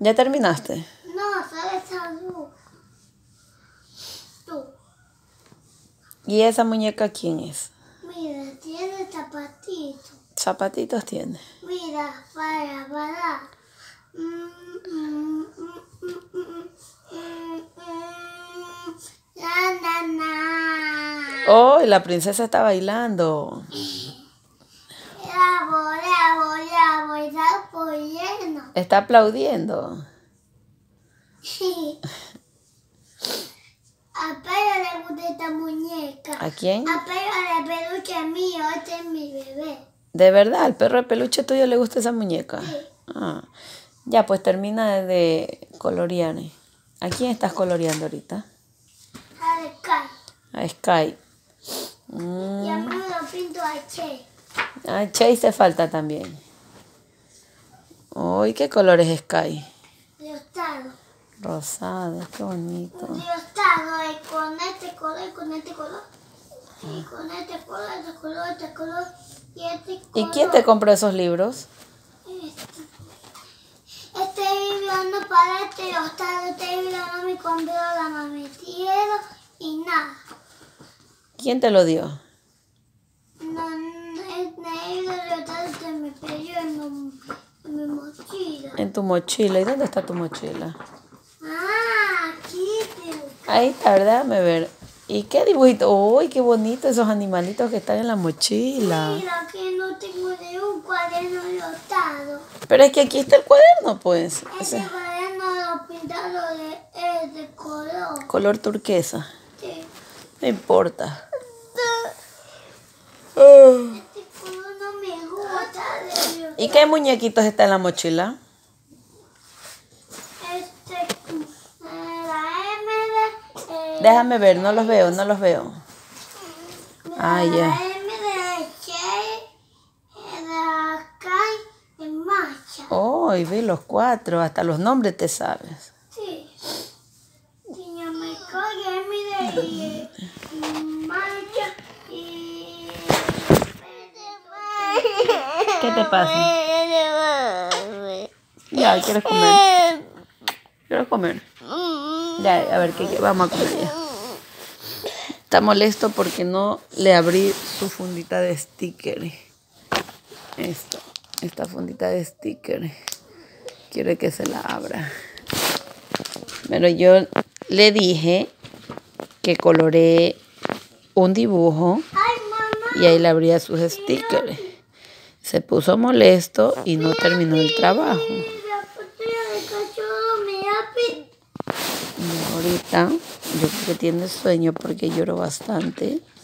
¿Ya terminaste? No, solo salud. Tú. ¿Y esa muñeca quién es? Mira, tiene zapatitos. Zapatitos tiene. Mira, para. Na. ¡Oh! La princesa está bailando. Bravo, está apoyando. Está aplaudiendo. A Pedro le gusta esta muñeca. ¿A quién? A Pedro de peluche mío, este es mi bebé. ¿De verdad? ¿Al perro de peluche tuyo le gusta esa muñeca? Sí. Ah. Ya, pues termina de colorear. ¿A quién estás coloreando ahorita? A de Kai. A Sky. Y a mí me lo pinto a Che. A Chase te falta también. Uy, ¿qué color es Sky? Rosado. Rosado, qué bonito. Rosado, con este color y con este color. Y con este color, este color y este color. ¿Y quién te compró esos libros? Este libro no para este rosado, este libro no me compró la mametieron y nada. ¿Quién te lo dio? No, este libro rosado se me perdió en mi mochila. En tu mochila. ¿Y dónde está tu mochila? Aquí te... Ahí está, ¿verdad? Déjame ver. ¿Y qué dibujito? ¡Uy, qué bonito esos animalitos que están en la mochila! Mira que no tengo de un cuaderno rosado. Pero es que aquí está el cuaderno, pues. Ese cuaderno lo pintaron de color. Color turquesa. Sí. No importa. Este color no me gusta. ¿Y qué muñequitos está en la mochila? La M de... Déjame ver, no los veo. Ah, ya. La M de Che, de Kai y Macha. Oh, y ve los 4, hasta los nombres te sabes. Sí. Niña me cae M de Macha y... ¿Qué te pasa? Ya, ¿quieres comer? ¿Quieres comer? Ya, a ver, ¿qué vamos a comer ya. Está molesto porque no le abrí su fundita de sticker. Esta fundita de sticker. Quiere que se la abra. Pero yo le dije que coloré un dibujo Ay, mamá. y ahí le abría sus stickers. Se puso molesto y no terminó el trabajo. La pantalla de cachorro me hace... Y ahorita yo creo que tiene sueño porque lloró bastante.